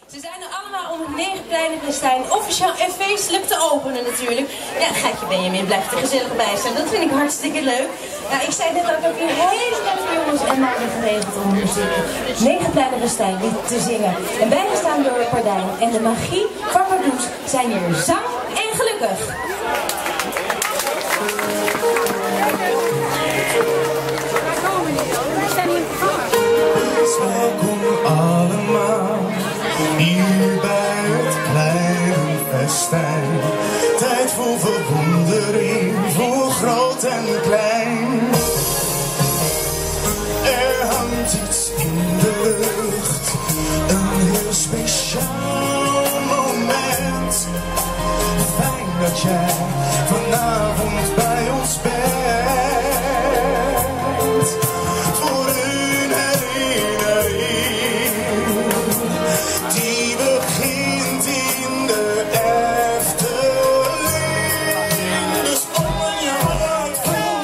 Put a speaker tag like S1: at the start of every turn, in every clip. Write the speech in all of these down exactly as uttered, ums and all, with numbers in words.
S1: Ze zijn er allemaal om het Negenpleinenfestijn officieel en feestelijk te openen natuurlijk. Ja, Geitje Benjamin blijft er gezellig bij staan. Dat vind ik hartstikke leuk. Nou, ik zei net al, ik heb hier hele leuke jongens en meiden geregeld om het Negenpleinenfestijn te zingen. En bijgestaan door Pardijn. En de magie van Pardoes zijn hier zang en gelukkig.
S2: Welkom allemaal hier bij het Pleinenfestijn. Tijd voor verwondering, voor groot en klein. Er hangt iets in de lucht, een heel speciaal moment. Fijn dat jij vanavond bij ons bent. Voor een herinnering die begint in de Efteling. Dus open je hart vol.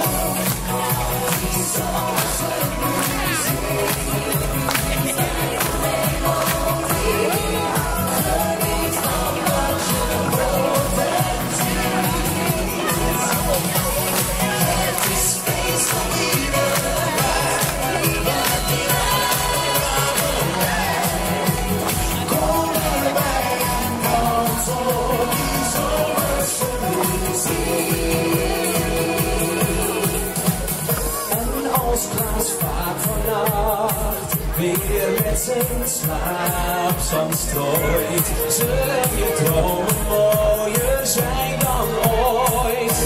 S2: Weer met zijn slaapzand strooit, zullen je dromen mooier zijn dan ooit.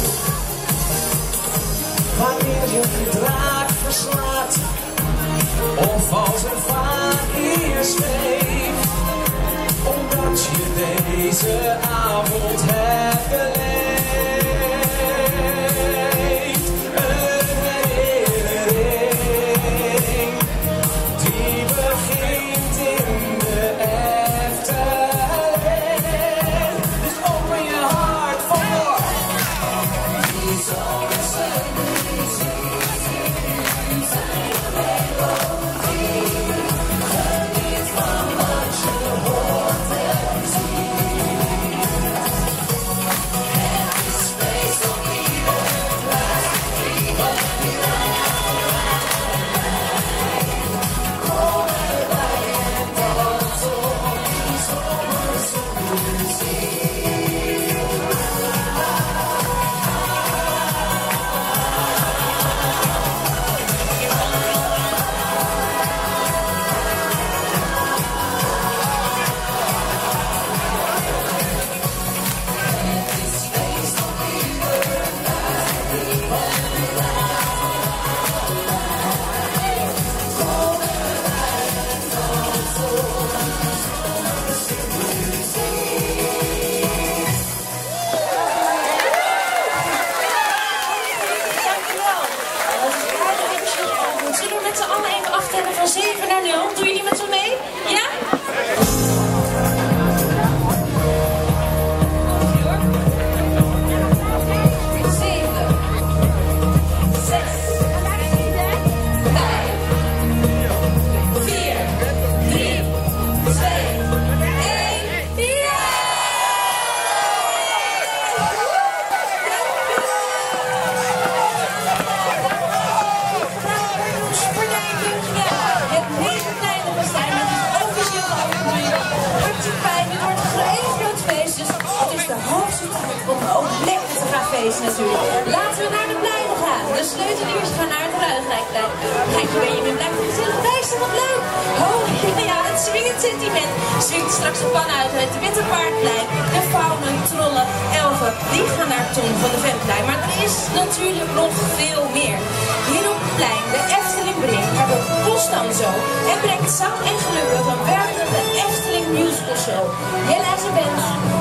S2: Wanneer je een draak verslaat, of als een vaak hier zweeft, omdat je deze avond hebt beleefd.
S1: Van zeven naar nul. Doe je die met z'n mee? Ja? zeven. zes. vijf. vier. drie. twee. één. Ja! Natuurlijk. Laten we naar de pleinen gaan. De sleuteliers gaan naar het Ruigrijkplein. Geitje Benjamin blijft er gezellig bij staan. Wat leuk. Oh, ja, het swingend sentiment swingt straks de pan uit het Witte Paardplein. De faunen, trollen, elfen, die gaan naar Tom van de Ventplein. Maar er is natuurlijk nog veel meer. Hier op het plein, de Efteling brengt naar de Bosdan zo. En brengt zang en gelukkig een werkelijke Efteling musical show. Jelle en zijn band